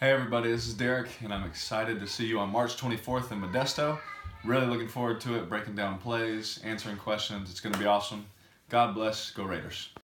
Hey everybody, this is Derek, and I'm excited to see you on March 24th in Modesto. Really looking forward to it, breaking down plays, answering questions. It's going to be awesome. God bless. Go Raiders.